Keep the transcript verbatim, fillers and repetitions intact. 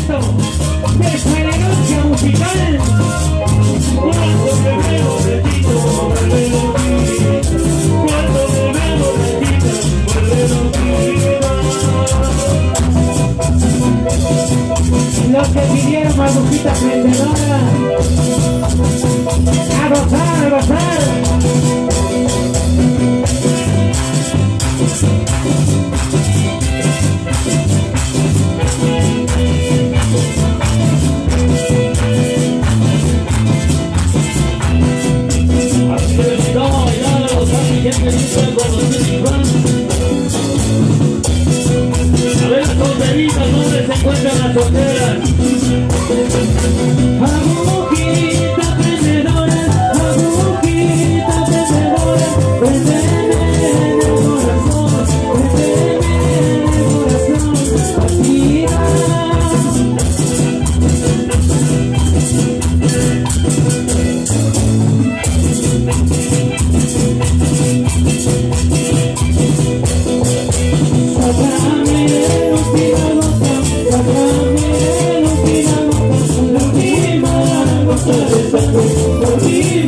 momento de esa elegancia musical. Cuando me veo retito, vuelve loquita. Cuando me veo retita, vuelve loquita. Los que pidieron magucita prendedora, a gozar, a gozar. A ver las solteritas, ¿dónde se encuentran las solteras? Agujita prendedora, agujita prendedora, prendeme en el corazón, prendeme en el corazón, partida. Sácame de los tirabotas, sácame de los tirabotas, la última gota de sangre, la última